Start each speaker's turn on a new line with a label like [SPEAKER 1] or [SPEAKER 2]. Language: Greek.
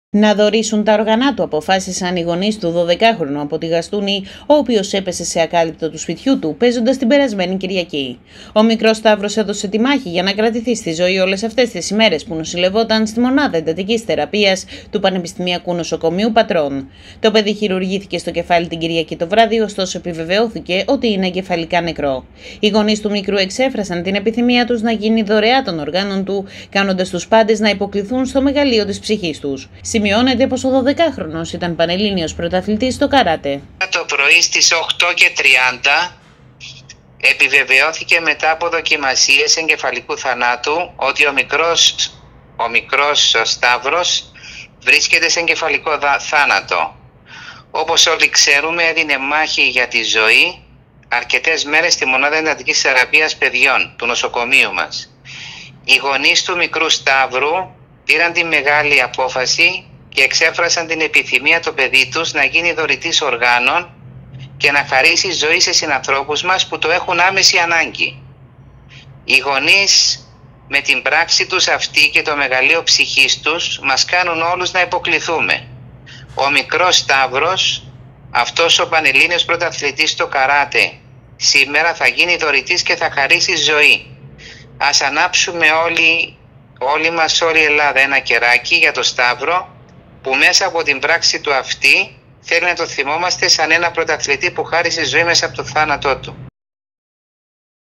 [SPEAKER 1] Να δωρήσουν τα όργανα του αποφάσισαν οι γονείς του 12χρονου από τη Γαστούνη, ο οποίος έπεσε σε ακάλυπτο του σπιτιού του παίζοντας την περασμένη Κυριακή. Ο μικρός Σταύρος έδωσε τη μάχη για να κρατηθεί στη ζωή όλες αυτές τις ημέρες που νοσηλευόταν στη μονάδα εντατικής θεραπείας του Πανεπιστημιακού Νοσοκομείου Πατρών. Το παιδί χειρουργήθηκε στο κεφάλι την Κυριακή το βράδυ, ωστόσο επιβεβαιώθηκε ότι είναι εγκεφαλικά νεκρό. Οι γονείς του μικρού εξέφρασαν την επιθυμία τους να γίνει δωρεά των οργάνων του, κάνοντας τους πάντες να υποκληθούν στο μεγαλείο της ψυχής τους. Σημειώνεται πως ο 12χρονος ήταν πανελλήνιος πρωταθλητής στο καράτε.
[SPEAKER 2] Το πρωί στις 8:30 επιβεβαιώθηκε μετά από δοκιμασίες εγκεφαλικού θανάτου ότι ο μικρός Σταύρος βρίσκεται σε εγκεφαλικό θάνατο. Όπως όλοι ξέρουμε, έδινε μάχη για τη ζωή αρκετές μέρες στη μονάδα εντατικής θεραπείας παιδιών του νοσοκομείου μας. Οι γονείς του μικρού Σταύρου πήραν τη μεγάλη απόφαση και εξέφρασαν την επιθυμία το παιδί τους να γίνει δωρητής οργάνων και να χαρίσει ζωή σε συνανθρώπους μας που το έχουν άμεση ανάγκη. Οι γονείς με την πράξη τους αυτή και το μεγαλείο ψυχής τους μας κάνουν όλους να υποκληθούμε. Ο μικρός Σταύρος, αυτός ο πανελλήνιος πρωταθλητής στο καράτε, σήμερα θα γίνει δωρητής και θα χαρίσει ζωή. Ας ανάψουμε όλοι μας, όλη η Ελλάδα, ένα κεράκι για το Σταύρο, που μέσα από την πράξη του αυτή θέλει να το θυμόμαστε σαν ένα πρωταθλητή που χάρισε ζωή μέσα από το θάνατό του.